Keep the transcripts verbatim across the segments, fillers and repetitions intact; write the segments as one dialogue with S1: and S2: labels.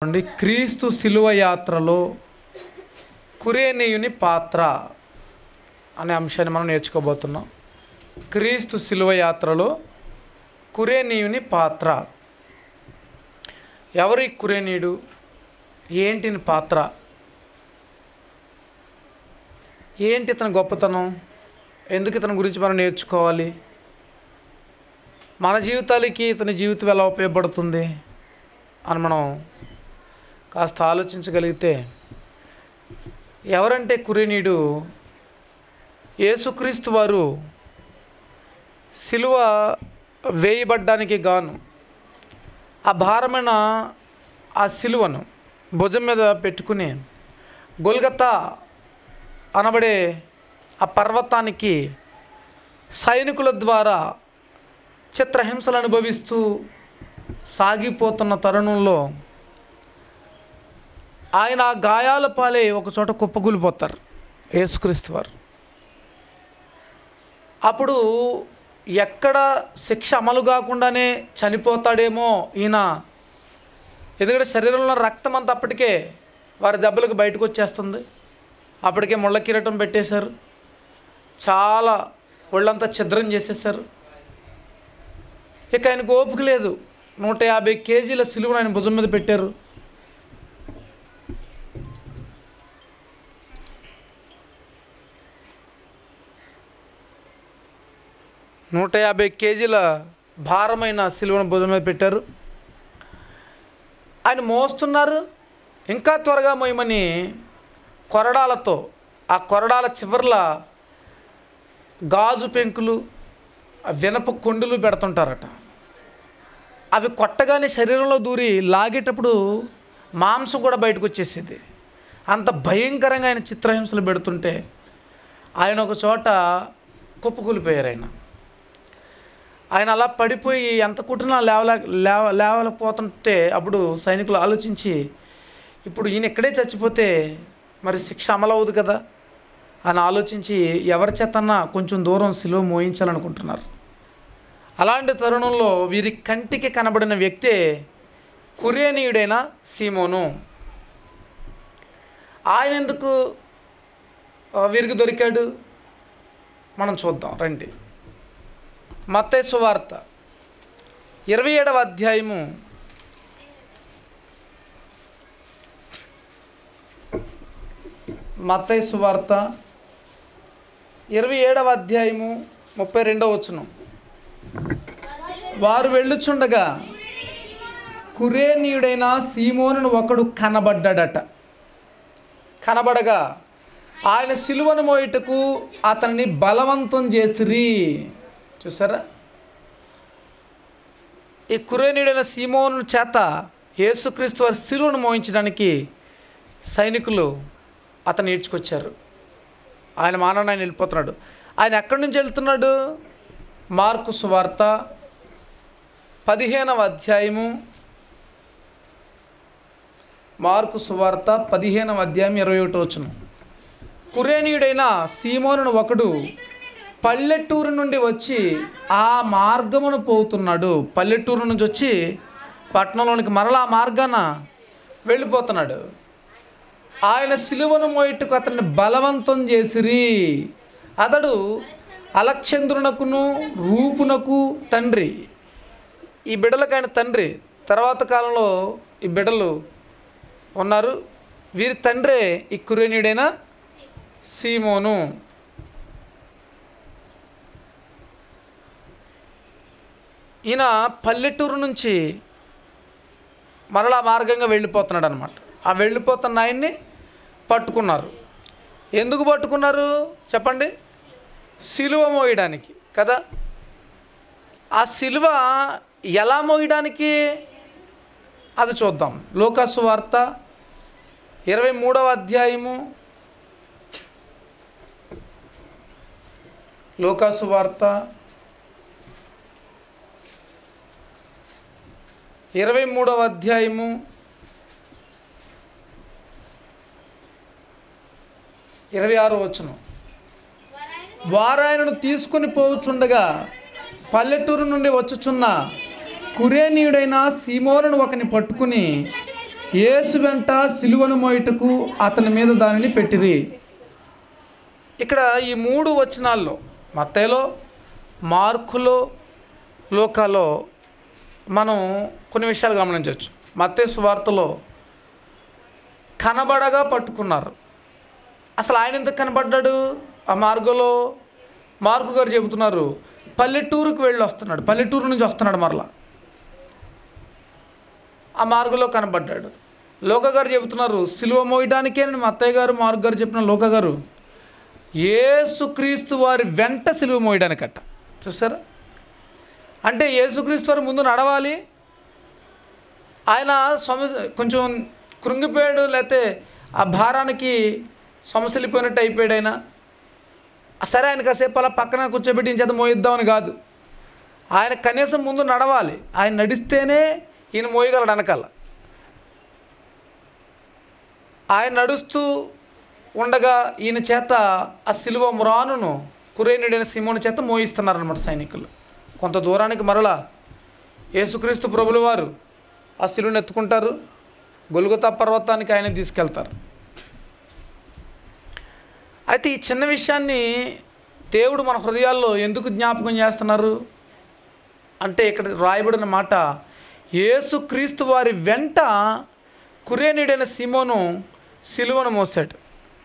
S1: క్రీస్తు శిలువ యాత్రలో కురేనీయుని పాత్ర అనే అంశాన్ని మనం నేర్చుకోబోతున్నాం. క్రీస్తు శిలువ యాత్రలో కురేనీయుని పాత్ర. ఎవరి కురేనీయుడు, ఏంటిని పాత్ర, ఏంటి ఇతని గొప్పతనం, ఎందుకు ఇతని గురించి మనం నేర్చుకోవాలి, మన జీవితాలకి ఇతని జీవితం ఎలా ఉపయోగపడుతుంది అని మనం కాస్త ఆలోచించగలిగితే, ఎవరంటే కురేనీయుడు, యేసుక్రీస్తు వారు సిలువ వేయబడ్డానికి గాను ఆ భారమైన ఆ సిలువను భుజం మీద పెట్టుకుని గొల్గతా అనబడే ఆ పర్వతానికి సైనికుల ద్వారా చిత్రహింసలు అనుభవిస్తూ సాగిపోతున్న తరుణంలో ఆయన గాయాల పాలే ఒక చోట కుప్పకూలిపోతారు యేసుక్రీస్తు వారు. అప్పుడు ఎక్కడ శిక్ష అమలు కాకుండానే చనిపోతాడేమో ఈయన, ఎందుకంటే శరీరంలో రక్తం అంతా అప్పటికే వారి దెబ్బలకు బయటకు వచ్చేస్తుంది. అప్పటికే ముళ్ళ కిరీటం పెట్టేశారు, చాలా ఒళ్ళంతా ఛిద్రం చేసేసారు. ఇక ఆయనకు ఓపిక లేదు. నూట యాభై కేజీల సిలువను ఆయన భుజం మీద పెట్టారు. నూట యాభై కేజీల భారమైన సిలువను భుజం మీద పెట్టారు. ఆయన మోస్తున్నారు. ఇంకా త్వరగా మోయమని కొరడాలతో, ఆ కొరడాల చివర్ల గాజు పెంకులు, వినప కొండులు పెడుతుంటారట. అవి కొట్టగానే శరీరంలో దూరి లాగేటప్పుడు మాంసం కూడా బయటకు వచ్చేసేది. అంత భయంకరంగా ఆయన చిత్రహింసలు పెడుతుంటే ఆయన ఒక చోట కుప్పకూలిపోయారు. ఆయన ఆయన అలా పడిపోయి ఎంత కుట్టినా లేవలే లేవ లేవలేకపోతుంటే అప్పుడు సైనికులు ఆలోచించి, ఇప్పుడు ఈయన ఇక్కడే చచ్చిపోతే మరి శిక్ష అమలవుదు కదా అని ఆలోచించి ఎవరి చేతన్నా కొంచెం దూరం సిలువ మోయించాలనుకుంటున్నారు. అలాంటి తరుణంలో వీరి కంటికి కనబడిన వ్యక్తే కురేనీయుడైన సీమోను. ఆయన ఎందుకు వీరికి దొరికాడు మనం చూద్దాం రండి. మత్తయి సువార్త ఇరవై ఏడవ అధ్యాయము మత్తయి సువార్త ఇరవై ఏడవ అధ్యాయము ముప్పై రెండవ వచనం. వారు వెళ్ళుచుండగా కురేనీయుడైన సీమోనును ఒకడు కనబడ్డాడట. కనబడగా ఆయన సిలువను మోయుటకు అతన్ని బలవంతం చేసిరి. చూసారా, ఈ కురేనీయుడైన సీమోను చేత యేసుక్రీస్తు వారి సిలువను మోయించడానికి సైనికులు అతను ఈడ్చుకొచ్చారు. ఆయన మానవుని ఆయన వెళ్ళిపోతున్నాడు. ఆయన ఎక్కడి నుంచి వెళ్తున్నాడు? మార్కు సువార్త పదిహేనవ అధ్యాయము మార్కు సువార్త పదిహేనవ అధ్యాయం ఇరవై ఒకటి వచనం. కురేనీయుడైన సీమోనును ఒకడు పల్లెటూరు నుండి వచ్చి ఆ మార్గమును పోతున్నాడు. పల్లెటూరు నుంచి వచ్చి పట్టణంలోనికి మరలా ఆ మార్గాన వెళ్ళిపోతున్నాడు. ఆయన సిలువను మోయుటకు అతన్ని బలవంతం చేసిరి. అతడు అలెగ్జాంద్రునకును రూపునకు తండ్రి. ఈ బిడ్డలకు ఆయన తండ్రి. తర్వాత కాలంలో ఈ బిడ్డలు ఉన్నారు. వీరి తండ్రే ఈ కురేనీయుడైన సీమోను. ఈయన పల్లెటూరు నుంచి మరలా మార్గంగా వెళ్ళిపోతున్నాడు అనమాట. ఆ వెళ్ళిపోతున్న ఆయన్ని పట్టుకున్నారు. ఎందుకు పట్టుకున్నారు చెప్పండి? సిలువ మోయడానికి కదా. ఆ సిలువ ఎలా మోయడానికి అది చూద్దాం. లూకాసు వార్త ఇరవై మూడవ అధ్యాయము లూకాసు వార్త ఇరవై మూడవ అధ్యాయము ఇరవై ఆరో వచనం. వారాయనను తీసుకుని పోవచుండగా పల్లెటూరు నుండి వచ్చుచున్న కురేనీయుడైన సీమోనును ఒకని పట్టుకుని యేసు వెంట సిలువను మోయుటకు అతని మీద దానిని పెట్టిరి. ఇక్కడ ఈ మూడు వచనాల్లో మత్తయిలో, మార్కులో, లూకాలో మనం కొన్ని విషయాలు గమనించవచ్చు. మత్తయి సువార్తలో కనబడగా పట్టుకున్నారు. అసలు ఆయన ఎందుకు కనబడ్డాడు? ఆ మార్గంలో మార్కు గారు చెబుతున్నారు, పల్లెటూరుకు వెళ్ళి వస్తున్నాడు, పల్లెటూరు నుంచి వస్తున్నాడు. మరలా ఆ మార్గంలో కనబడ్డాడు. లోక గారు చెబుతున్నారు, సిలువ మోయడానికే నేను మత్తయ్య గారు మార్కు గారు చెప్పిన లోక గారు యేసుక్రీస్తు వారి వెంట సిలువ మోయడానికట. చూసారా? అంటే యేసుక్రీస్తు వారి ముందు నడవాలి. ఆయన సమస్య కొంచెం కృంగిపోయాడు, లేకపోతే ఆ భారానికి సమస్యలిపోయినట్టు అయిపోయాడు. ఆయన సరే ఆయన కాసేపు అలా పక్కన కూర్చోబెట్టి ఇంచేత మోయిద్దామని కాదు, ఆయన కనీసం ముందు నడవాలి. ఆయన నడిస్తేనే ఈయన మోయగలడు వెనకాల. ఆయన నడుస్తూ ఉండగా ఈయన చేత ఆ సిలువ మ్రానును కురేనుడైన సీమోను చేత మోయిస్తున్నారన్నమాట సైనికులు. కొంత దూరానికి మరలా యేసుక్రీస్తు ప్రభుల వారు ఆ సిలువను ఎత్తుకుంటారు, గొల్గొతా పర్వతానికి ఆయన తీసుకెళ్తారు. అయితే ఈ చిన్న విషయాన్ని దేవుడు మన హృదయాల్లో ఎందుకు జ్ఞాపకం చేస్తున్నారు అంటే, ఇక్కడ రాయబడిన మాట, యేసుక్రీస్తు వారి వెంట కురేనుడైన సీమోను సిలువను మోసాడు.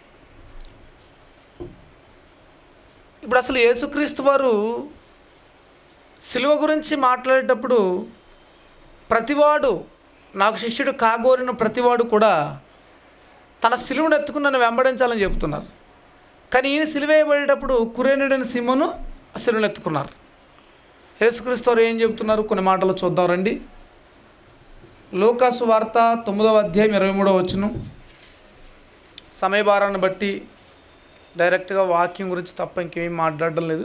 S1: ఇప్పుడు అసలు యేసుక్రీస్తు వారు సిలువ గురించి మాట్లాడేటప్పుడు ప్రతివాడు, నాకు శిష్యుడు కాగోరిన ప్రతివాడు కూడా తన సిలువను ఎత్తుకుని నన్ను వెంబడించాలని చెబుతున్నారు. కానీ ఈయన సిలువ వేయబడేటప్పుడు కురేనుడైన సీమోను ఆ సిలువను ఎత్తుకున్నారు. యేసుక్రీస్తు వారు ఏం చెబుతున్నారు కొన్ని మాటలు చూద్దాం రండి. లూకా సువార్త తొమ్మిదవ అధ్యాయం ఇరవై మూడవ వచనం. సమయభారాన్ని బట్టి డైరెక్ట్గా వాక్యం గురించి తప్ప ఇంకేమీ మాట్లాడడం లేదు.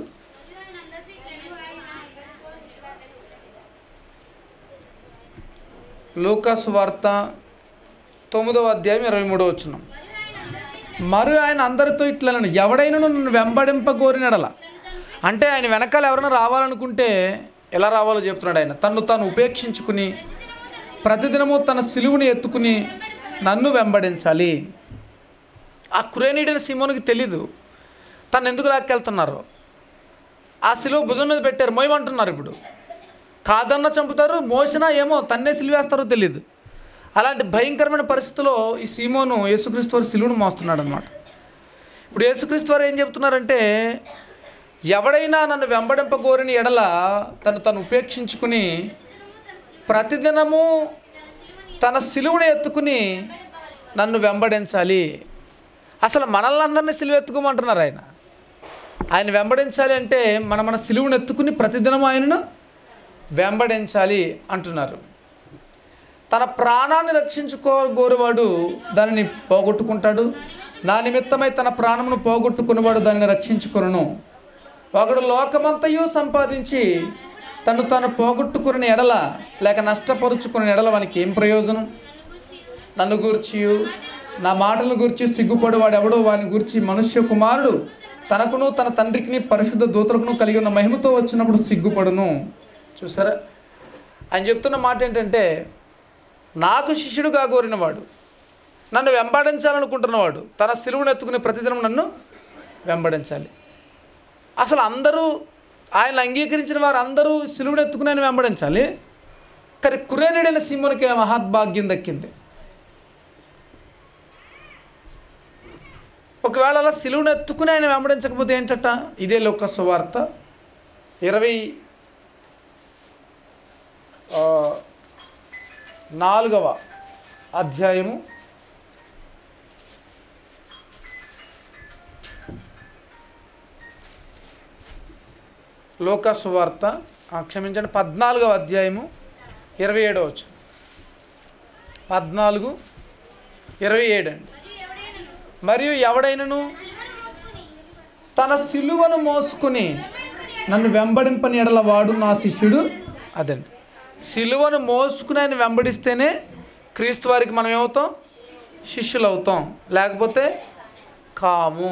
S1: లూకా సువార్త తొమ్మిదవ అధ్యాయం ఇరవై మూడవ వచనం. మరియు ఆయన అందరితో ఇట్లనను, ఎవడైనా నన్ను వెంబడింపగోరినడల, అంటే ఆయన వెనకాల ఎవరైనా రావాలనుకుంటే ఎలా రావాలో చెప్తున్నాడు. ఆయన తన్ను తాను ఉపేక్షించుకుని ప్రతిదినము తన సిలువుని ఎత్తుకుని నన్ను వెంబడించాలి. ఆ కురేనుడైన సీమోనుకి తెలీదు తను ఎందుకు లాక్కెళ్తున్నారు. ఆ సిలువ భుజం మీద పెట్టారు, మోయమంటున్నారు. ఇప్పుడు కాదన్నా చంపుతారు, మోసినా ఏమో తన్నే సిలువేస్తారో తెలియదు. అలాంటి భయంకరమైన పరిస్థితిలో ఈ సీమోను యేసుక్రీస్తు వారి సిలువను మోస్తున్నాడు అనమాట. ఇప్పుడు యేసుక్రీస్తు వారు ఏం చెప్తున్నారంటే, ఎవడైనా నన్ను వెంబడింపగోరిన ఎడల తను తను ఉపేక్షించుకుని ప్రతిదినము తన సిలువను ఎత్తుకుని నన్ను వెంబడించాలి. అసలు మనల్ని అందరినీ సిలువ ఎత్తుకోమంటున్నారు ఆయన. ఆయన వెంబడించాలి అంటే మన మన సిలువను ఎత్తుకుని ప్రతిదినం ఆయనను వెంబడించాలి అంటున్నారు. తన ప్రాణాన్ని రక్షించుకోగోరువాడు దానిని పోగొట్టుకుంటాడు, నా నిమిత్తమై తన ప్రాణమును పోగొట్టుకునేవాడు దానిని రక్షించుకొనును. ఒకడు లోకమంతయు సంపాదించి తను తాను పోగొట్టుకుని ఎడల లేక నష్టపరుచుకునే ఎడల వానికి ఏం ప్రయోజనం? నన్ను గూర్చియు నా మాటలను గురించి సిగ్గుపడు వాడు ఎవడో వాని గురించి మనుష్య కుమారుడు తనకును తన తండ్రికిని పరిశుద్ధ దూతలకును కలిగి ఉన్న మహిమతో వచ్చినప్పుడు సిగ్గుపడును. చూసారా? ఆయన చెప్తున్న మాట ఏంటంటే, నాకు శిష్యుడుగా కోరినవాడు, నన్ను వెంబడించాలనుకుంటున్నవాడు తన సిలువను ఎత్తుకుని ప్రతిదినం నన్ను వెంబడించాలి. అసలు అందరూ ఆయన అంగీకరించిన వారు అందరూ సిలువను ఎత్తుకుని ఆయన వెంబడించాలి. కానీ కురేనుడైన సీమోనుకి మహద్భాగ్యం దక్కింది. ఒకవేళ అలా సిలువను ఎత్తుకుని ఆయన వెంబడించకపోతే ఏంటట? ఇదే లూకా సువార్త ఇరవై నాలుగవ అధ్యాయము లూకా సువార్త క్షమించండి పద్నాలుగవ అధ్యాయము ఇరవై ఏడవ వచనం. పద్నాలుగు ఇరవై ఏడు అండి. మరియు ఎవడైనను తన సిలువను మోసుకుని నన్ను వెంబడింపని ఎడల వాడు నా శిష్యుడు. అదండి, సిలువను మోసుకుని ఆయన వెంబడిస్తేనే క్రీస్తు వారికి మనం ఏమవుతాం? శిష్యులు అవుతాం, లేకపోతే కాము.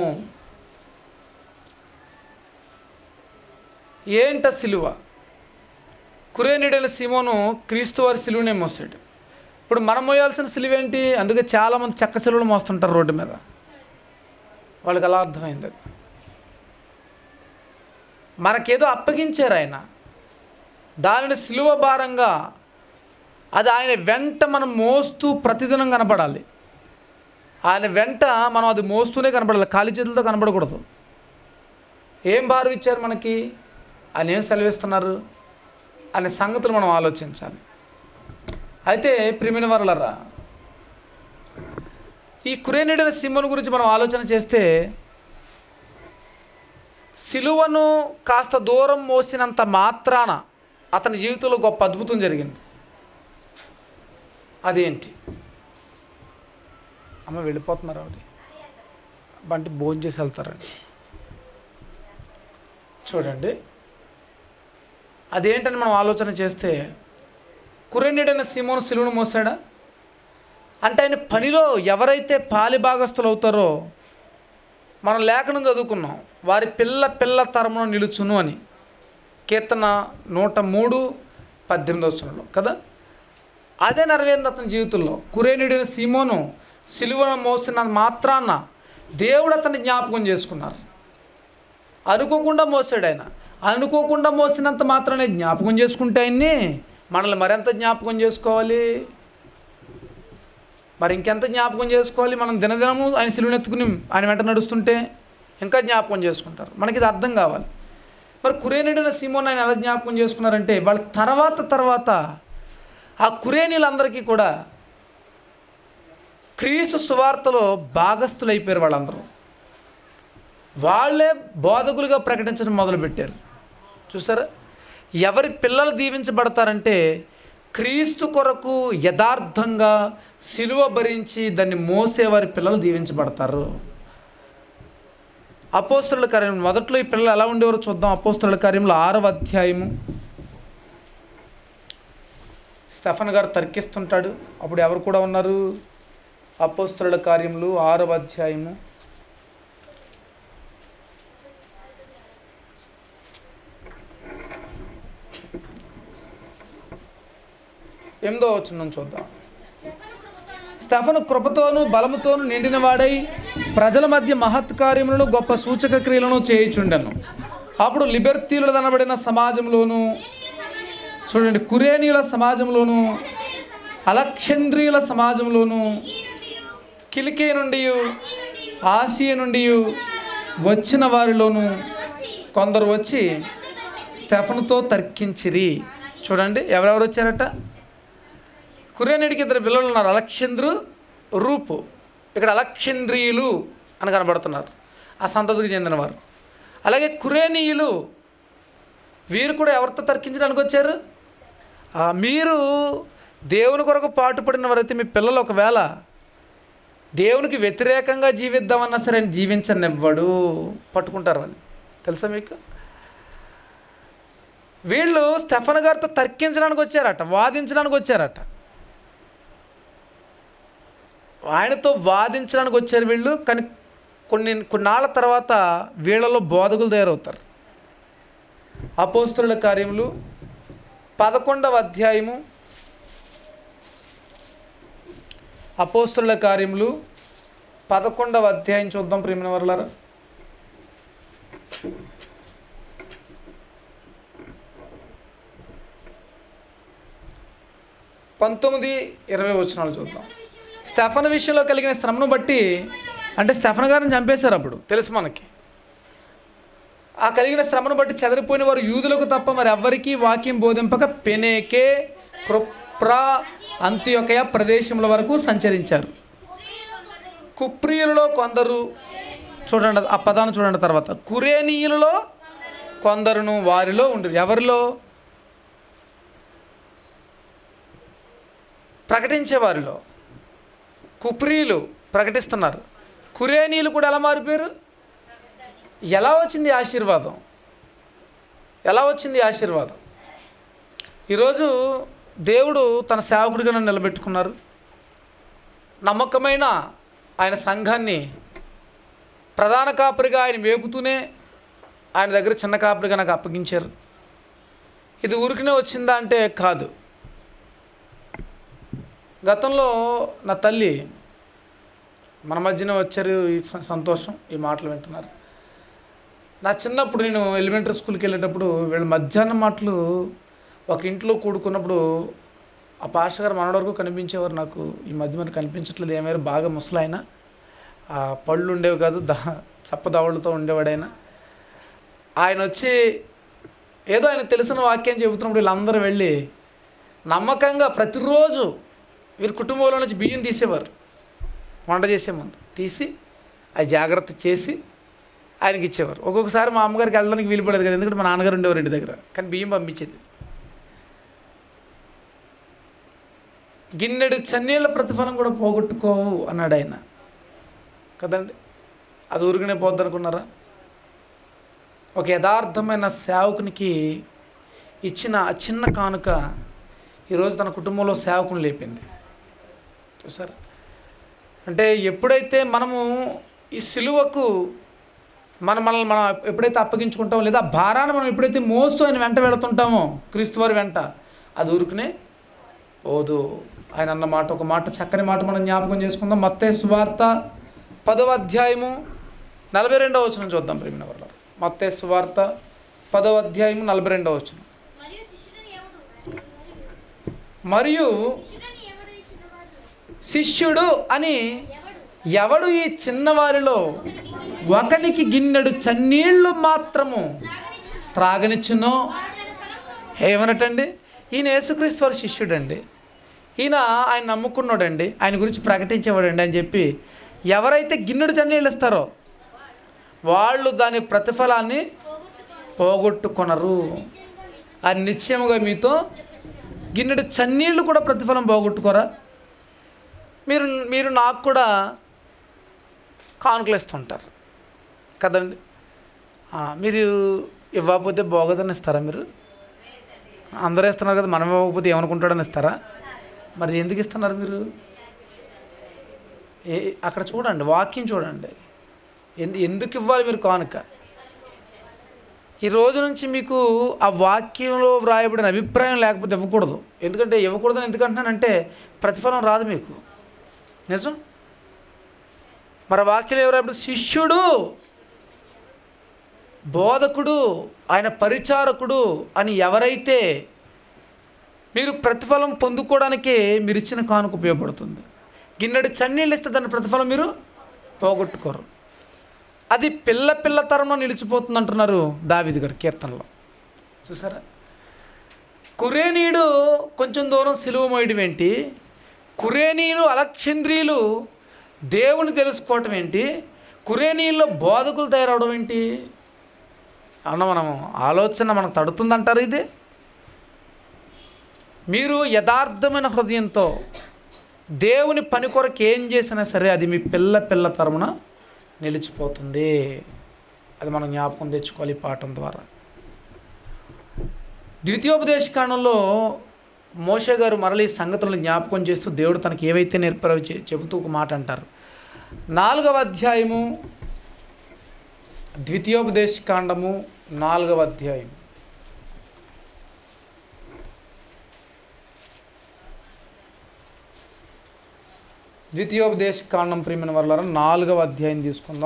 S1: ఏంట సిలువ? కురేనుడైన సీమోను క్రీస్తు వారి సిలువనే మోసాడు. ఇప్పుడు ఇప్పుడు మనం మోయాల్సిన సిలువ ఏంటి? అందుకే చాలామంది చెక్క సిలువలు మోస్తుంటారు రోడ్డు మీద. వాళ్ళకి అలా అర్థమైంది. మనకేదో అప్పగించారు ఆయన, దానిని సిలువ భారంగా అది ఆయన వెంట మనం మోస్తూ ప్రతిదినం కనపడాలి. ఆయన వెంట మనం అది మోస్తూనే కనపడాలి, ఖాళీ చేతులతో కనపడకూడదు. ఏం భారం ఇచ్చారు మనకి, ఆయన ఏం సెలవిస్తున్నారు అనే సంగతులు మనం ఆలోచించాలి. అయితే ప్రియమైన వారలారా, ఈ కురేనీయుడైన సీమోను గురించి మనం ఆలోచన చేస్తే, సిలువను కాస్త దూరం మోసినంత మాత్రాన అతని జీవితంలో గొప్ప అద్భుతం జరిగింది. అదేంటి? అమ్మ వెళ్ళిపోతున్నారు ఆవిడ, బంటి భోజనం చేసి వెళ్తారండి. చూడండి, అదేంటని మనం ఆలోచన చేస్తే, కురేనీయుడైన సీమోను సిలువను మోసాడా అంటే ఆయన పనిలో ఎవరైతే పాలి భాగస్తులు అవుతారో, మనం లేఖనం చదువుకున్నాం, వారి పిల్ల పిల్ల తరమును నిలుచును అని, కీర్తన నూట మూడు పద్దెనిమిది వచనంలో కదా. అదే నెరవేరింది అతని జీవితంలో. కురేనీయుడైన సీమోను సిలువను మోసిన మాత్రాన దేవుడు అతన్ని జ్ఞాపకం చేసుకున్నారు. అనుకోకుండా మోసాడు ఆయన. అనుకోకుండా మోసినంత మాత్రానే జ్ఞాపకం చేసుకుంటే ఆయన్ని మనల్ని మరింత జ్ఞాపకం చేసుకోవాలి. మరి ఇంకెంత జ్ఞాపకం చేసుకోవాలి? మనం దినదినము ఆయన సిలువను ఎత్తుకుని ఆయన వెంట నడుస్తుంటే ఇంకా జ్ఞాపకం చేసుకుంటారు. మనకి ఇది అర్థం కావాలి. మరి కురేనీయుడైన సీమోను ఆయన ఎలా జ్ఞాపకం చేసుకున్నారంటే, వాళ్ళ తర్వాత తర్వాత ఆ కురేనీయులందరికీ కూడా క్రీస్తు సువార్తలో భాగస్థులైపోయారు. వాళ్ళందరూ వాళ్ళే బోధకులుగా ప్రకటించడం మొదలుపెట్టారు. చూసారా, ఎవరి పిల్లలు దీవించబడతారంటే క్రీస్తు కొరకు యథార్థంగా సిలువ భరించి దాన్ని మోసేవారి పిల్లలు దీవించబడతారు. అపోస్తలుల కార్యం మొదట్లో ఈ పిల్లలు ఎలా ఉండేవారో చూద్దాం. అపోస్తలుల కార్యంలో ఆరవ అధ్యాయము. స్టెఫన్ గారు తర్కిస్తుంటాడు, అప్పుడు ఎవరు కూడా ఉన్నారు? అపోస్తలుల కార్యములు ఆరవ అధ్యాయము ఎనిమిదో వచనం చూద్దాం. స్టెఫను కృపతోను బలముతోను నిండినవాడై ప్రజల మధ్య మహత్కార్యములను గొప్ప సూచక క్రియలను చేయుచుండెను. అప్పుడు లిబెర్తీయులు అనబడిన సమాజంలోను, చూడండి, కురేనీయుల సమాజంలోను, అలెగ్జాంద్రియుల సమాజంలోను, కిలికే నుండి ఆసియా నుండి వచ్చిన వారిలోను కొందరు వచ్చి స్టెఫనుతో తర్కించిరి. చూడండి, ఎవరెవరు వచ్చారట? కురేనీయుడికి ఇద్దరు పిల్లలు ఉన్నారు, అలెగ్జాంద్రు, రూపు. ఇక్కడ అలెగ్జాంద్రియులు అని కనబడుతున్నారు, ఆ సంతతికి చెందినవారు. అలాగే కురేనీయులు, వీరు కూడా ఎవరితో తర్కించడానికి వచ్చారు? మీరు దేవుని కొరకు పాటుపడిన వారైతే మీ పిల్లలు ఒకవేళ దేవునికి వ్యతిరేకంగా జీవిద్దామన్నా సరే ఆయన జీవించనివ్వడు, పట్టుకుంటారు వాళ్ళు. తెలుసా మీకు? వీళ్ళు స్టెఫన్ గారితో తర్కించడానికి వచ్చారట, వాదించడానికి వచ్చారట. ఆయనతో వాదించడానికి వచ్చారు వీళ్ళు. కానీ కొన్ని కొన్నాళ్ళ తర్వాత వీళ్ళలో బోధకులు తయారవుతారు. అపోస్తలుల కార్యములు పదకొండవ అధ్యాయము. అపోస్తలుల కార్యములు పదకొండవ అధ్యాయం చూద్దాం ప్రియమైన వారలారా. పంతొమ్మిది ఇరవై వచనాలు చూద్దాం. స్టెఫన్ విషయంలో కలిగిన శ్రమను బట్టి, అంటే స్టెఫన్ గారిని చంపేశారు అప్పుడు తెలుసు మనకి. ఆ కలిగిన శ్రమను బట్టి చెదరిపోయిన వారు యూదులకు తప్ప మరి ఎవ్వరికీ వాక్యం బోధింపక పెనేకే, కుప్రా, అంతియొకయ ప్రదేశముల వరకు సంచరించారు. కుప్రియులలో కొందరు, చూడండి ఆ పదాన్ని చూడండి తర్వాత, కురేనీయులలో కొందరును వారిలో ఉండరు. ఎవరిలో? ప్రకటించేవారిలో. కుప్రీలు ప్రకటిస్తున్నారు, కురేనీయులు కూడా ఎలా మారిపోయారు? ఎలా వచ్చింది ఆశీర్వాదం? ఎలా వచ్చింది ఆశీర్వాదం? ఈరోజు దేవుడు తన సేవకుడిగా నన్ను నిలబెట్టుకున్నారు. నమ్మకమైన ఆయన సంఘాన్ని ప్రధాన కాపరిగా ఆయన వేపుతూనే ఆయన దగ్గర చిన్న కాపరిగా నాకు అప్పగించారు. ఇది ఊరికనే వచ్చిందా అంటే కాదు. గతంలో నా తల్లి మన మధ్యన వచ్చారు, ఈ సంతోషం, ఈ మాటలు వింటున్నారు. నా చిన్నప్పుడు నేను ఎలిమెంటరీ స్కూల్కి వెళ్ళేటప్పుడు వీళ్ళు మధ్యాహ్నం మాటలు ఒక ఇంట్లో కూడుకున్నప్పుడు ఆ పాస్టర్ గారు మన వరకు కనిపించేవారు. నాకు ఈ మధ్య మీద కనిపించట్లేదు, ఏమైనా బాగా ముసలాయన, ఆ పళ్ళు ఉండేవి కాదు, దా చప్పదవళ్ళతో ఉండేవాడైనా. ఆయన వచ్చి ఏదో ఆయన తెలిసిన వాక్యం చెబుతున్నప్పుడు వీళ్ళందరూ వెళ్ళి నమ్మకంగా ప్రతిరోజు వీరి కుటుంబంలో నుంచి బియ్యం తీసేవారు. వంట చేసే ముందు తీసి అది జాగ్రత్త చేసి ఆయనకి ఇచ్చేవారు. ఒక్కొక్కసారి మా అమ్మగారికి వెళ్ళడానికి వీలు పడేది కదా, ఎందుకంటే మా నాన్నగారు ఉండేవారు ఇంటి దగ్గర, కానీ బియ్యం పంపించేది. గిన్నెడు చన్నీళ్ళ ప్రతిఫలం కూడా పోగొట్టుకోవు అన్నాడు ఆయన కదండి. అది ఊరికనే పోద్ది అనుకున్నారా? ఒక యథార్థమైన సేవకునికి ఇచ్చిన ఆ చిన్న కానుక ఈరోజు తన కుటుంబంలో సేవకుని లేపింది. చూసారా? అంటే ఎప్పుడైతే మనము ఈ సిలువకు మనం మనల్ని మనం ఎప్పుడైతే అప్పగించుకుంటామో, లేదా భారాన్ని మనం ఎప్పుడైతే మోస్తూ ఆయన వెంట వెళుతుంటామో, క్రీస్తు వారి వెంట, అది ఊరుకునే పోదు. ఆయన అన్న మాట, ఒక మాట, చక్కని మాట మనం జ్ఞాపకం చేసుకుందాం. మత్తయి సువార్త పదవ అధ్యాయము నలభై రెండవ వచనం చూద్దాం ప్రియమైన వారు. మత్తయి సువార్త పదవ అధ్యాయము నలభై రెండవ వచనం. మరియు శిష్యుడు అని ఎవడు ఈ చిన్నవారిలో ఒకనికి గిన్నెడు చన్నీళ్ళు మాత్రము త్రాగనిచ్చునో. ఏమన్నటండి? ఈయన యేసుక్రీస్తు వారి శిష్యుడు అండి, ఈయన ఆయన నమ్ముకున్నాడండి, ఆయన గురించి ప్రకటించేవాడండి అని చెప్పి ఎవరైతే గిన్నెడు చన్నీళ్ళు ఇస్తారో వాళ్ళు దాని ప్రతిఫలాన్ని పోగొట్టుకొనరు. అది నిశ్చయముగా మీతో గిన్నెడు చన్నీళ్ళు కూడా ప్రతిఫలం పోగొట్టుకోరా? మీరు మీరు నాకు కూడా కానుకలు ఇస్తుంటారు కదండి. మీరు ఇవ్వకపోతే బాగోదని ఇస్తారా? మీరు అందరూ ఇస్తున్నారు కదా, మనం ఇవ్వకపోతే ఏమనుకుంటాడని ఇస్తారా? మరి ఎందుకు ఇస్తున్నారు మీరు? ఏ అక్కడ చూడండి, వాక్యం చూడండి, ఎందు ఎందుకు ఇవ్వాలి మీరు కానుక? ఈ రోజు నుంచి మీకు ఆ వాక్యంలో వ్రాయబడిన అభిప్రాయం లేకపోతే ఇవ్వకూడదు. ఎందుకంటే ఇవ్వకూడదని ఎందుకంటున్నానంటే ప్రతిఫలం రాదు మీకు, నిజం. మరి వాక్యం ఎవరైనా శిష్యుడు, బోధకుడు, ఆయన పరిచారకుడు అని ఎవరైతే మీరు ప్రతిఫలం పొందుకోవడానికే మీరు ఇచ్చిన కానుక ఉపయోగపడుతుంది. గిన్నెడు చన్నీళ్ళు ఇస్తే దాని ప్రతిఫలం మీరు పోగొట్టుకోరు. అది పిల్ల పిల్ల తరంలో నిలిచిపోతుంది అంటున్నారు దావీదు గారు కీర్తనలో. చూసారా? కురేనీయుడు కొంచెం దూరం సిలువ మోయడం ఏంటి, కురేనీయులు అలక్షంద్రీయులు దేవుని తెలుసుకోవటం ఏంటి, కురేనీయుల్లో బోధకులు తయారవడం ఏంటి అన్న మనం ఆలోచన మనకు తడుతుందంటారు. ఇది మీరు యథార్థమైన హృదయంతో దేవుని పని కొరకు ఏం చేసినా సరే అది మీ పిల్ల పిల్ల తరమున నిలిచిపోతుంది. అది మనం జ్ఞాపకం తెచ్చుకోవాలి ఈ పాఠం ద్వారా. ద్వితీయోపదేశ కాండంలో మోషే గారు మరలి సంగతులను జ్ఞాపకం చేస్తూ దేవుడు తనకి ఏవైతే నేర్పారో చెబుతూ ఒక మాట అంటారు. నాలుగవ అధ్యాయము, ద్వితీయోపదేశ కాండము నాలుగవ అధ్యాయం ద్వితీయోపదేశ కాండం ప్రియమైన వారలారా నాలుగవ అధ్యాయం తీసుకుందాం.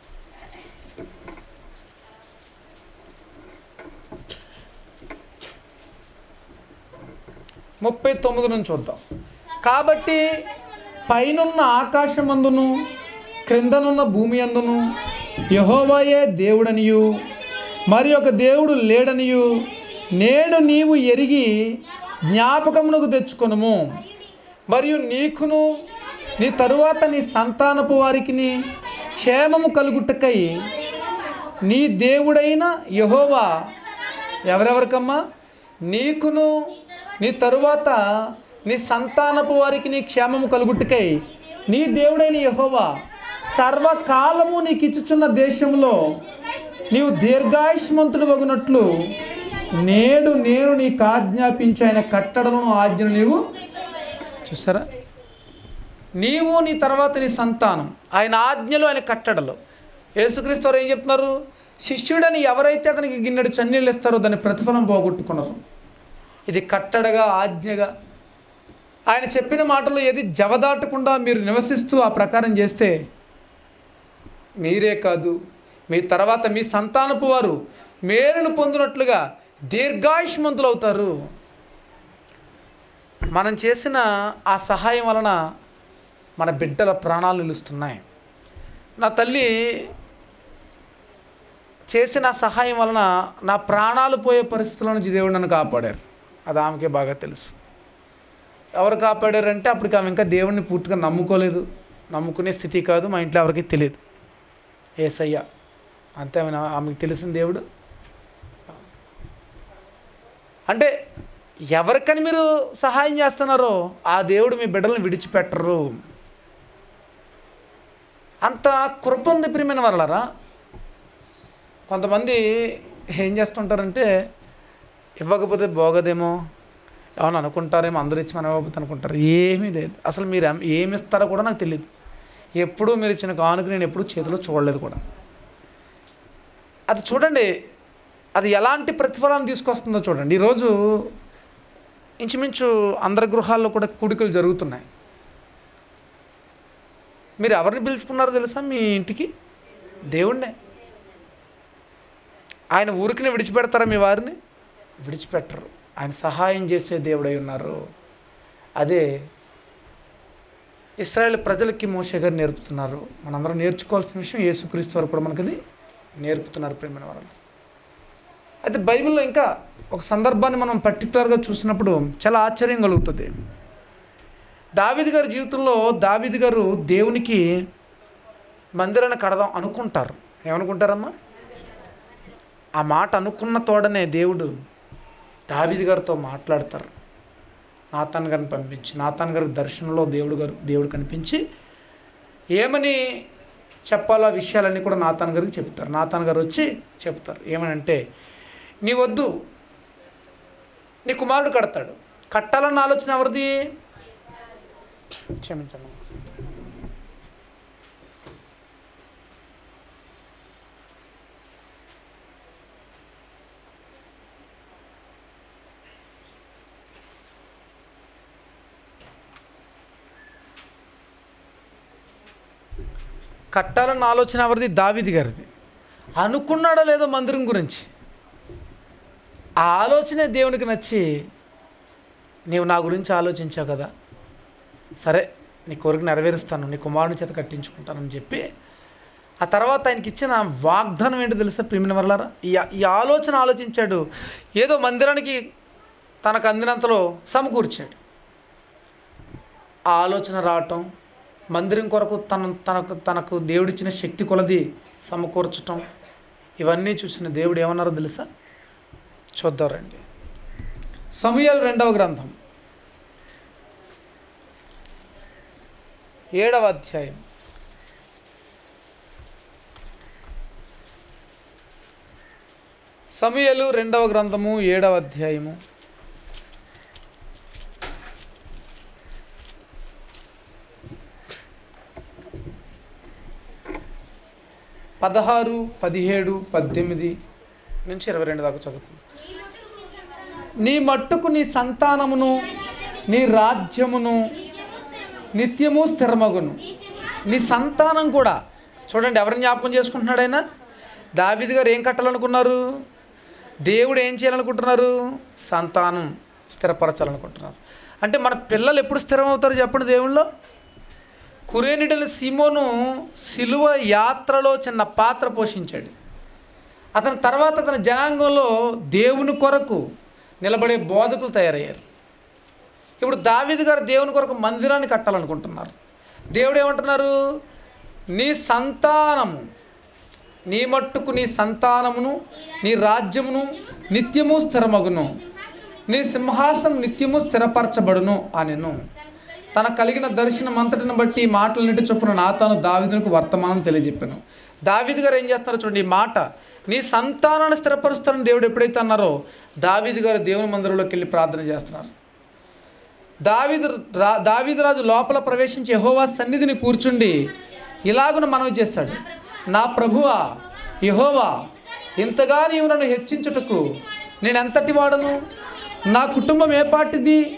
S1: ముప్పై తొమ్మిది నుంచి చూద్దాం. కాబట్టి పైనున్న ఆకాశమందును క్రిందనున్న భూమి అందును యెహోవాయే దేవుడనియు మరి ఒక దేవుడు లేడనియు నేను నీవు ఎరిగి జ్ఞాపకమునకు తెచ్చుకొనుము. మరియు నీకును నీ తరువాత నీ సంతానపు వారికి క్షేమము కలుగుటకై నీ దేవుడైన యెహోవా ఎవరెవరికమ్మా? నీకును నీ తరువాత నీ సంతానపు వారికి నీ క్షేమము కలుగుటకై నీ దేవుడైన యెహోవా సర్వకాలము నీకు ఇచ్చుచున్న దేశంలో నీవు దీర్ఘాయుష్మంతుడు వగునట్లు నేడు నేను నీకు ఆజ్ఞాపించు ఆయన కట్టడలను ఆజ్ఞను నీవు. చూసారా? నీవు నీ తర్వాత నీ సంతానం, ఆయన ఆజ్ఞలు, ఆయన కట్టడలు. యేసుక్రీస్తు వారు ఏం చెప్తున్నారు? శిష్యుడని ఎవరైతే అతనికి గిన్నెడు చన్నీళ్ళు ఇస్తారో దాని ప్రతిఫలం పోగొట్టుకున్నారు. ఇది కట్టడగా, ఆజ్ఞగా ఆయన చెప్పిన మాటలు ఏది జవదాటకుండా మీరు నివసిస్తూ ఆ ప్రకారం చేస్తే మీరే కాదు, మీ తర్వాత మీ సంతానపు వారు మేలును పొందినట్లుగా దీర్ఘాయుష్మంతులు అవుతారు. మనం చేసిన ఆ సహాయం వలన మన బిడ్డల ప్రాణాలు నిలుస్తున్నాయి. నా తల్లి చేసిన సహాయం వలన నా ప్రాణాలు పోయే పరిస్థితుల నుంచి దేవుడు నన్ను కాపాడారు. అది ఆమెకే బాగా తెలుసు. ఎవరు కాపాడారంటే అప్పటికి ఆమె ఇంకా దేవుడిని పూర్తిగా నమ్ముకోలేదు, నమ్ముకునే స్థితి కాదు, మా ఇంట్లో ఎవరికి తెలియదు. యేసయ్య అంతే ఆమె ఆమెకు తెలిసిన దేవుడు. అంటే ఎవరికని మీరు సహాయం చేస్తున్నారో ఆ దేవుడు మీ బిడ్డలను విడిచిపెట్టరు. అంత కృప ఉంది ప్రియమైన వాళ్ళరా. కొంతమంది ఏం చేస్తుంటారంటే ఇవ్వకపోతే బాగోదేమో, ఏమన్నా అనుకుంటారేమో, అందరు ఇచ్చి మనం ఇవ్వకపోతే అనుకుంటారు. ఏమీ లేదు. అసలు మీరు ఏమి ఇస్తారో కూడా నాకు తెలియదు. ఎప్పుడూ మీరు ఇచ్చిన కానుక నేను ఎప్పుడూ చేతిలో చూడలేదు కూడా. అది చూడండి, అది ఎలాంటి ప్రతిఫలాన్ని తీసుకొస్తుందో చూడండి. ఈరోజు ఇంచుమించు అందరి గృహాల్లో కూడా కూడికలు జరుగుతున్నాయి. మీరు ఎవరిని పిలుచుకున్నారో తెలుసా? మీ ఇంటికి దేవుణ్ణే. ఆయన ఊరికినే విడిచిపెడతారా మీ వారిని? విడిచిపెట్టరు. ఆయన సహాయం చేసే దేవుడై ఉన్నారు. అదే ఇశ్రాయేలు ప్రజలకి మోషే గారు నేర్పుతున్నారు. మనందరం నేర్చుకోవాల్సిన విషయం యేసుక్రీస్తు వారు కూడా మనకది నేర్పుతున్నారు ప్రేమైన వారు. అయితే బైబిల్లో ఇంకా ఒక సందర్భాన్ని మనం పర్టికులర్గా చూసినప్పుడు చాలా ఆశ్చర్యం కలుగుతుంది. దావీదు గారి జీవితంలో దావీదు గారు దేవునికి మందిరాన్ని కడదాం అనుకుంటారు. ఏమనుకుంటారమ్మా? ఆ మాట అనుకున్న తోడనే దేవుడు దావీదు గారితో మాట్లాడతారు. నాతాన్ గారిని పంపించి, నాతాన్ గారికి దర్శనంలో దేవుడు గారు దేవుడు కనిపించి ఏమని చెప్పాలో ఆ విషయాలన్నీ కూడా నాతాన్ గారికి చెప్తారు. నాతాన్ గారు వచ్చి చెప్తారు ఏమనంటే, నీ వద్దు, నీ కుమారుడు కడతాడు. కట్టాలన్న ఆలోచన ఎవరిది? క్షమించండి. కట్టాలన్న ఆలోచన ఎవరిది? దావీదు గారిది. అనుకున్నాడో లేదో మందిరం గురించి, ఆ ఆలోచనే దేవునికి నచ్చి, నీవు నా గురించి ఆలోచించావు కదా, సరే నీ కోరిక నెరవేరుస్తాను, నీ కుమారుని చేత కట్టించుకుంటానని చెప్పి ఆ తర్వాత ఆయనకి ఇచ్చిన వాగ్దానం ఏంటో తెలుసా ప్రియమైన వర్లారా? ఈ ఈ ఆలోచన ఆలోచించాడు. ఏదో మందిరానికి తనకు అందినంతలో సమకూర్చాడు. ఆ ఆలోచన రావటం, మందిరం కొరకు తన తనకు తనకు దేవుడిచ్చిన శక్తి కొలది సమకూర్చటం, ఇవన్నీ చూసిన దేవుడు ఏమన్నారో తెలుసా? చూద్దాం రండి. సమూయేలు రెండవ గ్రంథం ఏడవ అధ్యాయం సమూయేలు రెండవ గ్రంథము ఏడవ అధ్యాయము పదహారు, పదిహేడు, పద్దెనిమిది నుంచి ఇరవై రెండు దాకా చదువుకుంది. నీ మట్టుకు నీ సంతానమును నీ రాజ్యమును నిత్యము స్థిరమగును. నీ సంతానం కూడా చూడండి, ఎవరిని జ్ఞాపకం చేసుకుంటున్నాడు ఆయన? దావీదు గారు ఏం కట్టాలనుకున్నారు? దేవుడు ఏం చేయాలనుకుంటున్నారు? సంతానం స్థిరపరచాలనుకుంటున్నారు. అంటే మన పిల్లలు ఎప్పుడు స్థిరమవుతారు చెప్పండి దేవుళ్ళో? కురేనిడల సీమోను సిలువ యాత్రలో చిన్న పాత్ర పోషించాడు. అతని తర్వాత అతని జనాంగంలో దేవుని కొరకు నిలబడే బోధకులు తయారయ్యారు. ఇప్పుడు దావీదు గారు దేవుని కొరకు మందిరాన్ని కట్టాలనుకుంటున్నారు. దేవుడు ఏమంటున్నారు? నీ సంతానము, నీ మట్టుకు నీ సంతానమును నీ రాజ్యమును నిత్యము స్థిరమగును, నీ సింహాసనం నిత్యము స్థిరపరచబడును అనెను. తన కలిగిన దర్శనం అంతటిని బట్టి ఈ మాటలన్నిటి చొప్పున నాతాను దావీదునకు వర్తమానం తెలియజెప్పాను. దావీదు గారు ఏం చేస్తారో చూడండి. ఈ మాట నీ సంతానాన్ని స్థిరపరుస్తారని దేవుడు ఎప్పుడైతే అన్నారో, దావీదు గారు దేవుని మందిరంలోకి వెళ్ళి ప్రార్థన చేస్తున్నారు. దావీదు రా దావీదు రాజు లోపల ప్రవేశించి యెహోవా సన్నిధిని కూర్చుండి ఇలాగున మనవి చేస్తాడు, నా ప్రభువా యెహోవా, ఇంతగా నీవు నన్ను హెచ్చించుటకు నేను ఎంతటి వాడను? నా కుటుంబం ఏ పాటిది?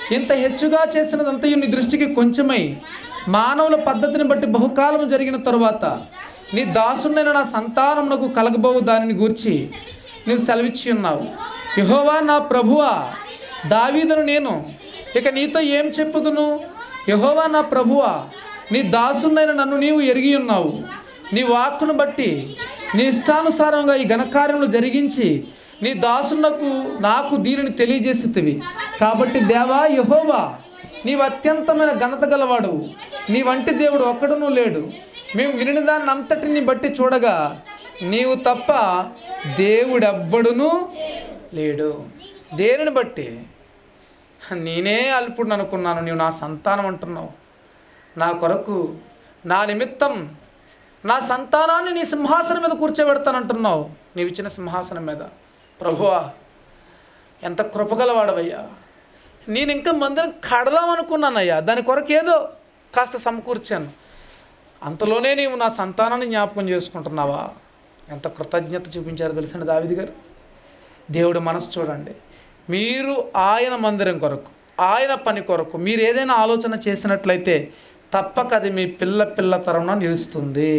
S1: ఇంత హెచ్చుగా చేసినదంతయు నీ దృష్టికి కొంచెమై మానవుల పద్ధతిని బట్టి బహుకాలము జరిగిన తరువాత నీ దాసుడైన నా సంతానమునకు కలగబోవు దానిని గూర్చి నీవు సెలవిచ్చి ఉన్నావు. యెహోవా నా ప్రభువా, దావీదును నేను ఇక నీతో ఏం చెప్పుదును? యెహోవా నా ప్రభువా, నీ దాసుడైన నన్ను నీవు ఎరిగి ఉన్నావు. నీ వాక్కును బట్టి నీ ఇష్టానుసారంగా ఈ ఘనకార్యములు జరిగించి నీ దాసునకు నాకు దీనిని తెలియజేసితివి. కాబట్టి దేవా యెహోవా, నీవు అత్యంతమైన ఘనత గలవాడు, నీ వంటి దేవుడు ఒక్కడునూ లేడు. మేము వినిన దాన్ని అంతటిని బట్టి చూడగా నీవు తప్ప దేవుడెవ్వడునూ లేడు. దేనిని బట్టి? నేనే అల్పుడు అనుకున్నాను, నీవు నా సంతానం అంటున్నావు. నా కొరకు నా నిమిత్తం నా సంతానాన్ని నీ సింహాసనం మీద కూర్చోబెడతానంటున్నావు, నీవు ఇచ్చిన సింహాసనం మీద. ప్రభువా, ఎంత కృపగలవాడవయ్యా. నేను ఇంకా మందిరం కడదామనుకున్నానయ్యా, దాని కొరకు ఏదో కాస్త సమకూర్చాను, అంతలోనే నీవు నా సంతానాన్ని జ్ఞాపకం చేసుకుంటున్నావా? ఎంత కృతజ్ఞత చూపించారో తెలుసండి దావీదు గారు. దేవుడు మనసు చూడండి. మీరు ఆయన మందిరం కొరకు, ఆయన పని కొరకు మీరు ఏదైనా ఆలోచన చేసినట్లయితే తప్పక అది మీ పిల్ల పిల్ల తరంలో నిలుస్తుంది.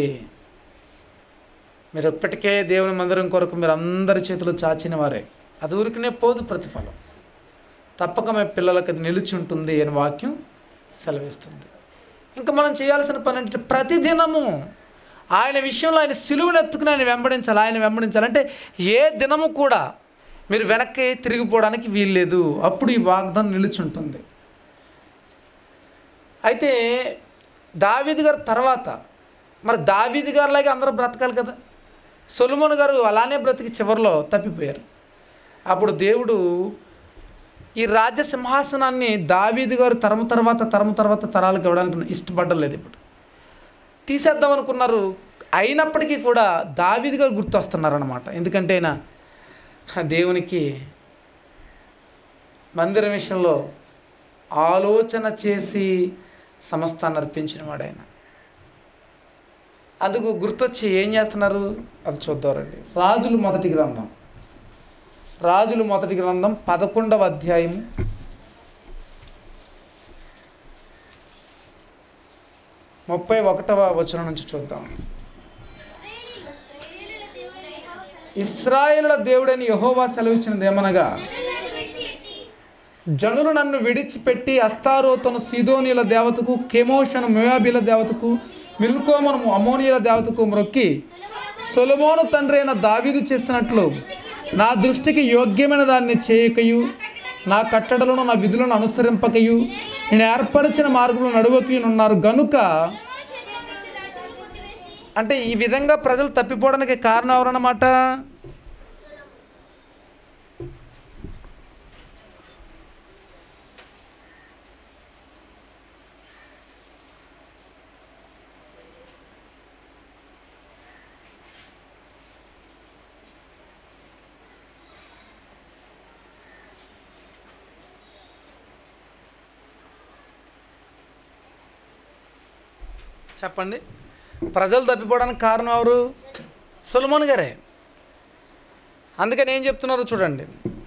S1: మీరు ఎప్పటికే దేవుని మందిరం కొరకు మీరు అందరి చేతులు చాచిన వారే. అది ఊరికనే పోదు ప్రతిఫలం, తప్పక మీ పిల్లలకి అది నిలిచి ఉంటుంది అని వాక్యం సెలవిస్తుంది. ఇంకా మనం చేయాల్సిన పని అంటే ప్రతిదినము ఆయన విషయంలో ఆయన సిలువను ఎత్తుకుని ఆయన వెంబడించాలి. ఆయన వెంబడించాలి అంటే ఏ దినము కూడా మీరు వెనక్కి తిరిగిపోవడానికి వీల్లేదు. అప్పుడు ఈ వాగ్దానం నిలిచి ఉంటుంది. అయితే దావీదు గారు తర్వాత మరి దావీదు గారిలాగే అందరూ బ్రతకాలి కదా. సొలొమోను గారు అలానే బ్రతికి చివరిలో తప్పిపోయారు. అప్పుడు దేవుడు ఈ రాజ్య సింహాసనాన్ని దావీదు గారు తరము తర్వాత తరము తర్వాత తరాలకు ఇవ్వడానికి ఇష్టపడలేదు. ఇప్పుడు తీసేద్దాం అనుకున్నారు. అయినప్పటికీ కూడా దావీదు గారు గుర్తొస్తున్నారన్నమాట. ఎందుకంటే ఆయన దేవునికి మందిరం విషయంలో ఆలోచన చేసి సమస్తాన్ని అర్పించిన వాడు ఆయన. అందుకు గుర్తొచ్చి ఏం చేస్తున్నారు అది చూద్దారండి. రాజులు మొదటి గ్రంథం రాజులు మొదటి గ్రంథం పదకొండవ అధ్యాయం ముప్పై ఒకటవ వచనం నుంచి చూద్దాం. ఇశ్రాయేలుల దేవుడని యెహోవా సెలవిచ్చినది ఏమనగా, జనులు నన్ను విడిచిపెట్టి అస్తారోతును సీదోనీల దేవతకు, కెమోషను మోయాబీల దేవతకు, మిల్కోమను అమోనీయుల దేవతకు మ్రొక్కి సొలొమోను తండ్రి అయిన దావీదు చేసినట్లు నా దృష్టికి యోగ్యమైన దాన్ని చేయకయు, నా కట్టడలను నా విధులను అనుసరింపకయు, నేను ఏర్పరిచిన మార్గంలో నడువకయున్నారు గనుక. అంటే ఈ విధంగా ప్రజలు తప్పిపోవడానికి కారణం ఎవరన్నమాట? చెప్పండి. ప్రజలు తప్పిపోవడానికి కారణం ఎవరు? సొలొమోను గారే. అందుకని ఏం చెప్తున్నారు చూడండి.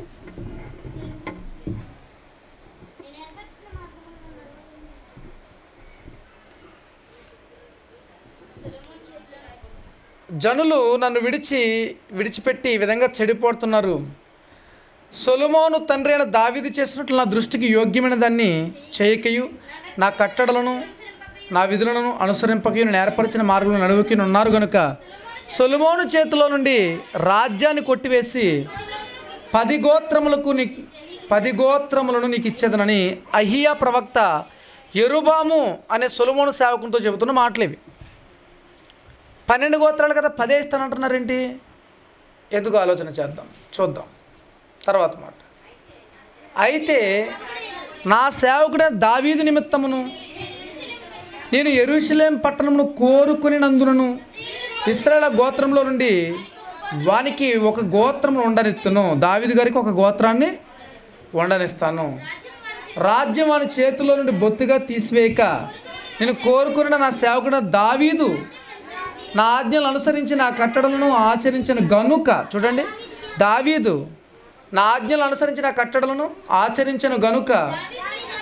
S1: జనులు నన్ను విడిచి విడిచిపెట్టి ఈ విధంగా చెడిపోతున్నారు. సొలొమోను తండ్రి అయిన దావీదు చేసినట్లు నా దృష్టికి యోగ్యమైన దాన్ని చేయకయు, నా కట్టడలను నా విధులను అనుసరింపకయు, నేను ఏర్పరిచిన మార్గంలో నడువకి ఉన్నారు కనుక సొలొమోను చేతిలో నుండి రాజ్యాన్ని కొట్టివేసి పది గోత్రములకు నీ పది గోత్రములను నీకు ఇచ్చేదనని అహియా ప్రవక్త యెరోబాము అనే సొలొమోను సేవకునితో చెబుతున్న మాటలేవి. పన్నెండు గోత్రాలు కదా, పదే ఇస్తానంటున్నారేంటి? ఎందుకు ఆలోచన చేద్దాం, చూద్దాం తర్వాత మాట. అయితే నా సేవకుడైన దావీదు నిమిత్తమును నేను యెరూషలేము పట్టణమును కోరుకొనినందునను ఇశ్రాయేలు గోత్రంలో నుండి వానికి ఒక గోత్రమును ఉండనిస్తాను. దావీదు గారికి ఒక గోత్రాన్ని ఉండనిస్తాను. రాజ్యం వాని చేతిలో నుండి బొత్తిగా తీసివేయక నేను కోరుకున్న నా సేవకుడు దావీదు నా ఆజ్ఞలు అనుసరించి నా కట్టడలను ఆచరించిన గనుక. చూడండి, దావీదు నా ఆజ్ఞలు అనుసరించి నా కట్టడలను ఆచరించిన గనుక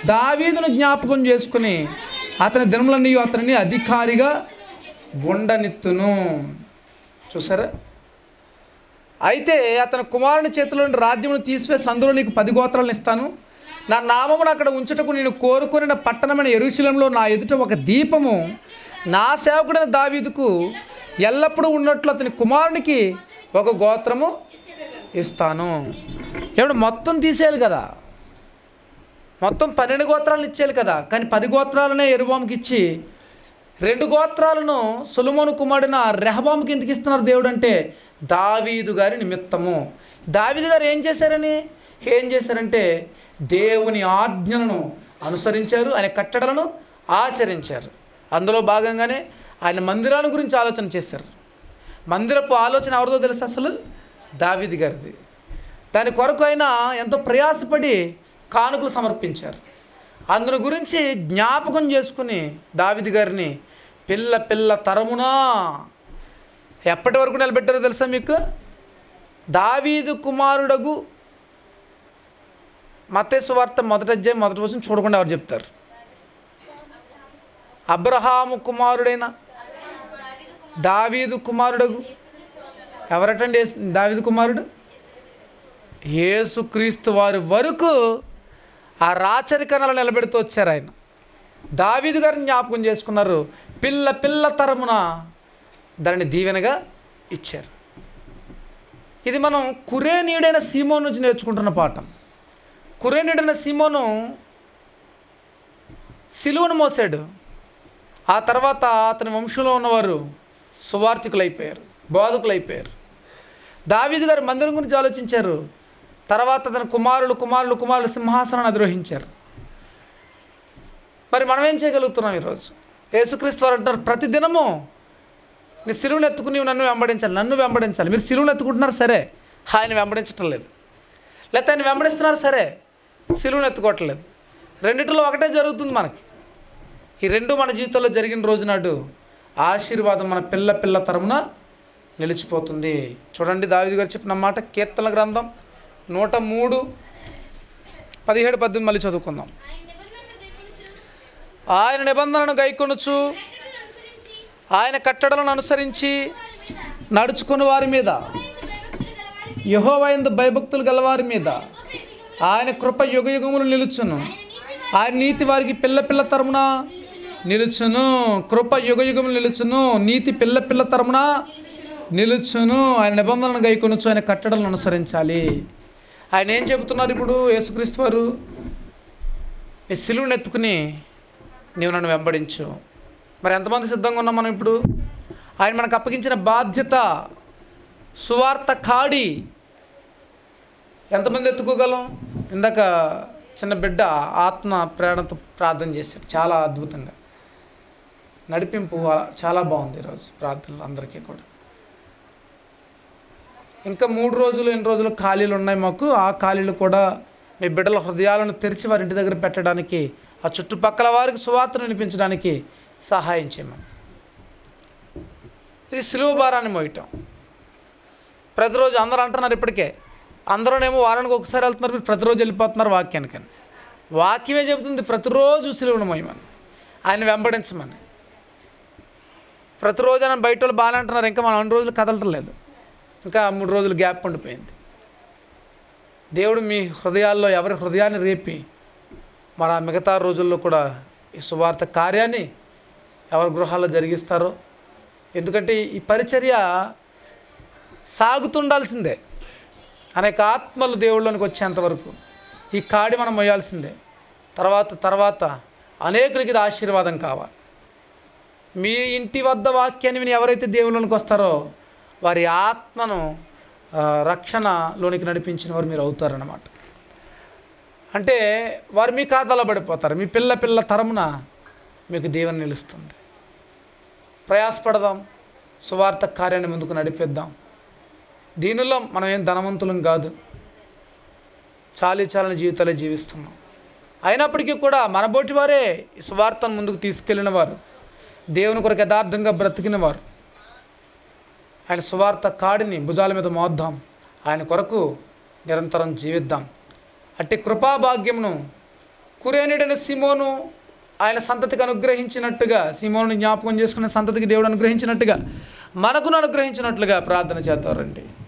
S1: దావీదును జ్ఞాపకం చేసుకుని అతని దినములన్నీ అతనిని అధికారిగా ఉండనిత్తును. చూసారా? అయితే అతని కుమారుని చేతిలో నుండి రాజ్యమును తీసివేసి అందులో నీకు పది గోత్రాలను ఇస్తాను. నా నామమును అక్కడ ఉంచుటకు నేను కోరుకుని పట్టణమైన యెరూషలేములో నా ఎదుట ఒక దీపము నా సేవకుడైన దావీదుకు ఎల్లప్పుడూ ఉన్నట్లు అతని కుమారునికి ఒక గోత్రము ఇస్తాను. ఏమన్నా మొత్తం తీసేయాలి కదా, మొత్తం పన్నెండు గోత్రాలను ఇచ్చేయాలి కదా. కానీ పది గోత్రాలనే యెరోబోముకి ఇచ్చి రెండు గోత్రాలను సొలొమోను కుమారుడైన రెహబాముకి ఎందుకు ఇస్తున్నారు దేవుడు అంటే దావీదు గారి నిమిత్తము. దావీదు గారు ఏం చేశారని ఏం చేశారంటే దేవుని ఆజ్ఞలను అనుసరించారు, ఆయన కట్టడలను ఆచరించారు. అందులో భాగంగానే ఆయన మందిరాన్ని గురించి ఆలోచన చేశారు. మందిరపు ఆలోచన ఎవరిదో తెలుసు? అసలు దావీదు గారిది. దాని కొరకు ఆయన ఎంతో ప్రయాసపడి కానుకలు సమర్పించారు. అందుని గురించి జ్ఞాపకం చేసుకుని దావీదు గారిని పిల్ల పిల్ల తరమునా ఎప్పటి వరకు నిలబెట్టారో తెలుసా మీకు? దావీదు కుమారుడగు మత్తయి సువార్త మొదటి అధ్యాయం మొదటి వచనం చూడకుండా ఎవరు చెప్తారు? అబ్రహాము కుమారుడైన దావీదు కుమారుడగు ఎవరటండి దావీదు కుమారుడు? యేసుక్రీస్తు వారి వరకు ఆ రాచరికనలు నిలబెడుతూ వచ్చారు. ఆయన దావీదు గారిని జ్ఞాపకం చేసుకున్నారు, పిల్ల పిల్ల తరమున దానిని దీవెనగా ఇచ్చారు. ఇది మనం కురేనీయుడైన సీమోను నుంచి నేర్చుకుంటున్న పాఠం. కురేనీయుడైన సీమోను సిలువను మోసాడు. ఆ తర్వాత అతని వంశంలో ఉన్నవారు సువార్థికులు అయిపోయారు, బోధకులు అయిపోయారు. దావీదు గారు మందిరం గురించి ఆలోచించారు. తర్వాత తన కుమారులు కుమారులు కుమారులు సింహాసనాన్ని అధిరోహించారు. మరి మనం ఏం చేయగలుగుతున్నాం ఈరోజు? యేసుక్రీస్తు వారు అంటారు, ప్రతిదినము నీ సిలువను ఎత్తుకుని నన్ను వెంబడించాలి, నన్ను వెంబడించాలి. మీరు సిలువను ఎత్తుకుంటున్నారు సరే, ఆయన వెంబడించటం లేదు. లేకపోతే ఆయన వెంబడిస్తున్నారు సరే, సిలువను ఎత్తుకోవట్లేదు. రెండిటిలో ఒకటే జరుగుతుంది మనకి. ఈ రెండు మన జీవితంలో జరిగిన రోజు నాడు ఆశీర్వాదం మన పిల్ల పిల్ల తరమున నిలిచిపోతుంది. చూడండి దావీదు గారు చెప్పిన మాట, కీర్తన గ్రంథం నూట మూడు పదిహేడు పద్దెనిమిది మళ్ళీ చదువుకుందాం. ఆయన నిబంధనను గైకొనుచు ఆయన కట్టడలను అనుసరించి నడుచుకుని వారి మీద, యెహోవా యందు భయభక్తులు గలవారి మీద ఆయన కృప యుగ యుగములు నిలుచును. ఆయన నీతి వారికి పిల్ల పిల్ల తరమున నిలుచును. కృప యుగ యుగములు నిలుచును, నీతి పిల్ల పిల్ల తరమున నిలుచును. ఆయన నిబంధనను గైకొనుచు ఆయన కట్టడలను అనుసరించాలి. ఆయన ఏం చెబుతున్నారు ఇప్పుడు? యేసుక్రీస్తు వారు, నీ సిలువను ఎత్తుకుని నీవు నన్ను వెంబడించు. మరి ఎంతమంది సిద్ధంగా ఉన్నాం మనం ఇప్పుడు? ఆయన మనకు అప్పగించిన బాధ్యత సువార్త కాడి ఎంతమంది ఎత్తుకోగలం? ఇందాక చిన్న బిడ్డ ఆత్మ ప్రేరణతో ప్రార్థన చేశాడు, చాలా అద్భుతంగా. నడిపింపు చాలా బాగుంది ఈరోజు ప్రార్థనలు అందరికీ కూడా. ఇంకా మూడు రోజులు ఎన్ని రోజులు ఖాళీలు ఉన్నాయి మాకు. ఆ ఖాళీలు కూడా మీ బిడ్డల హృదయాలను తెరిచి వారి ఇంటి దగ్గర పెట్టడానికి, ఆ చుట్టుపక్కల వారికి సువార్తను వినిపించడానికి సహాయం చేయమని. ఇది సిలువ భారాన్ని మోయటం. ప్రతిరోజు అందరూ అంటున్నారు ఇప్పటికే, అందరూనేమో వారానికి ఒకసారి వెళ్తున్నారు, మీరు ప్రతిరోజు వెళ్ళిపోతున్నారు వాక్యానికి. వాక్యమే చెబుతుంది ప్రతిరోజు సిలువను మోయమని, ఆయన వెంబడించమని. ప్రతిరోజు ఆయన బయట వాళ్ళు బాగానే అంటున్నారు, ఇంకా మనం అన్ని రోజులు కదలటం లేదు, ఇంకా మూడు రోజులు గ్యాప్ ఉండిపోయింది. దేవుడు మీ హృదయాల్లో ఎవరి హృదయాన్ని రేపి మరి ఆ మిగతా రోజుల్లో కూడా ఈ సువార్త కార్యాన్ని ఎవరి గృహాల్లో జరిగిస్తారో. ఎందుకంటే ఈ పరిచర్య సాగుతుండాల్సిందే. అనేక ఆత్మలు దేవుళ్ళలోనికి వచ్చేంతవరకు ఈ కాడి మనం మొయ్యాల్సిందే. తర్వాత తర్వాత అనేకులకి ఇది ఆశీర్వాదం కావాలి. మీ ఇంటి వద్ద వాక్యాన్ని విని ఎవరైతే దేవుళ్ళలోనికి వస్తారో వారి ఆత్మను రక్షణలోనికి నడిపించిన వారు మీరు అవుతారన్నమాట. అంటే వారు మీ ఖాతాలో పడిపోతారు. మీ పిల్ల పిల్ల తరమున మీకు దీవెన నిలుస్తుంది. ప్రయాసపడదాం, సువార్త కార్యాన్ని ముందుకు నడిపిద్దాం. దీనిలో మనం ఏం ధనవంతులం కాదు, చాలీ చాలని జీవితాలే జీవిస్తున్నాం. అయినప్పటికీ కూడా మన బోటి వారే ఈ సువార్తను ముందుకు తీసుకెళ్ళిన వారు, దేవుని కొరకు యథార్థంగా బ్రతికిన వారు. ఆయన సువార్త కాడిని భుజాల మీద మోద్దాం, ఆయన కొరకు నిరంతరం జీవిద్దాం. అట్టి కృపాభాగ్యమును కురేనుడైన సిమోను ఆయన సంతతికి అనుగ్రహించినట్టుగా, సిమోను జ్ఞాపకం చేసుకున్న సంతతికి దేవుడు అనుగ్రహించినట్టుగా మనకును అనుగ్రహించినట్లుగా ప్రార్థన చేద్దారండి.